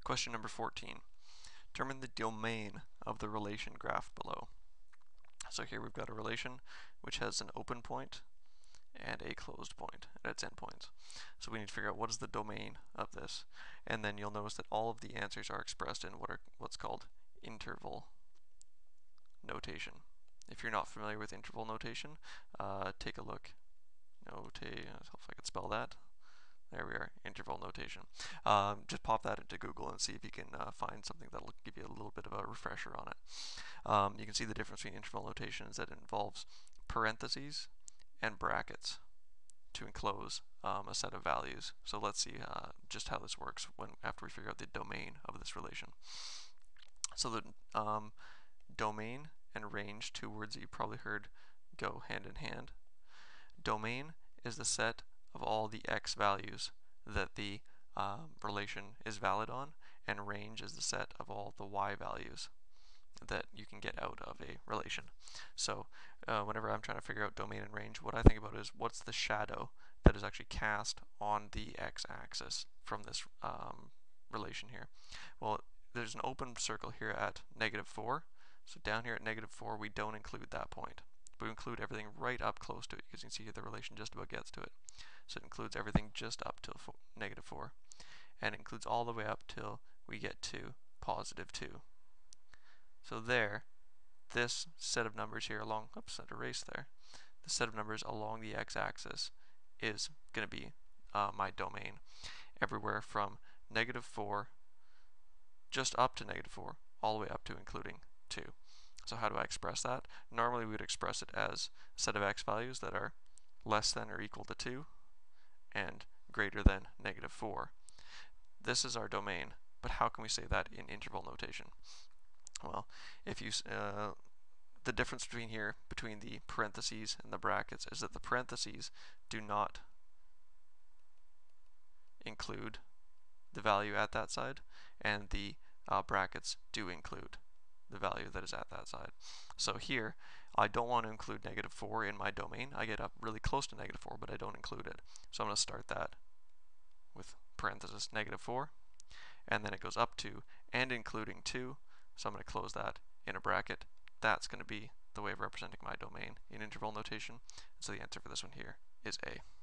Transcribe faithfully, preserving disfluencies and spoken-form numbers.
Question number fourteen. Determine the domain of the relation graphed below. So here we've got a relation which has an open point and a closed point at its endpoints. So we need to figure out what is the domain of this. And then you'll notice that all of the answers are expressed in what are what's called interval notation. If you're not familiar with interval notation, uh, take a look. Notate, if I could spell that. There we are, interval notation. Um, just pop that into Google and see if you can uh, find something that'll give you a little bit of a refresher on it. Um, you can see the difference between interval notation is that it involves parentheses and brackets to enclose um, a set of values. So let's see uh, just how this works when after we figure out the domain of this relation. So the um, domain and range, two words that you probably heard go hand in hand. Domain is the set of all the x values that the um, relation is valid on, and range is the set of all the y values that you can get out of a relation. So uh, whenever I'm trying to figure out domain and range, what I think about is what's the shadow that is actually cast on the x-axis from this um, relation here. Well, there's an open circle here at negative four, so down here at negative four we don't include that point. We include everything right up close to it, because you can see here the relation just about gets to it. So it includes everything just up till negative four, and it includes all the way up till we get to positive two. So there, this set of numbers here along, oops, I erased there, the set of numbers along the x-axis is going to be uh, my domain, everywhere from negative four just up to negative four, all the way up to including two. So how do I express that? Normally we would express it as a set of x values that are less than or equal to two and greater than negative four. This is our domain, but how can we say that in interval notation? Well, if you uh, the difference between here, between the parentheses and the brackets, is that the parentheses do not include the value at that side, and the uh, brackets do include the value that is at that side. So here, I don't want to include negative four in my domain. I get up really close to negative four, but I don't include it. So I'm going to start that with parenthesis negative four, and then it goes up to and including two, so I'm going to close that in a bracket. That's going to be the way of representing my domain in interval notation. So the answer for this one here is A.